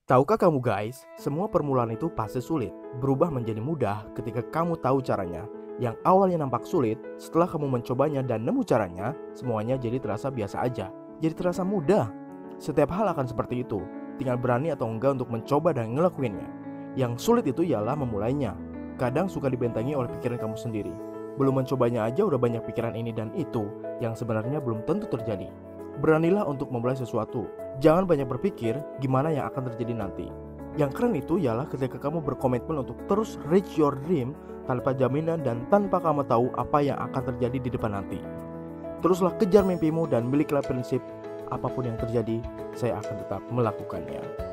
Tahukah kamu guys, semua permulaan itu pasti sulit, berubah menjadi mudah ketika kamu tahu caranya. Yang awalnya nampak sulit, setelah kamu mencobanya dan nemu caranya, semuanya jadi terasa biasa aja, jadi terasa mudah. Setiap hal akan seperti itu, tinggal berani atau enggak untuk mencoba dan ngelakuinnya. Yang sulit itu ialah memulainya. Kadang suka dibentengi oleh pikiran kamu sendiri. Belum mencobanya aja udah banyak pikiran ini dan itu, yang sebenarnya belum tentu terjadi. Beranilah untuk memulai sesuatu. Jangan banyak berpikir gimana yang akan terjadi nanti. Yang keren itu ialah ketika kamu berkomitmen untuk terus reach your dream tanpa jaminan dan tanpa kamu tahu apa yang akan terjadi di depan nanti. Teruslah kejar mimpimu dan milikilah prinsip apapun yang terjadi, saya akan tetap melakukannya.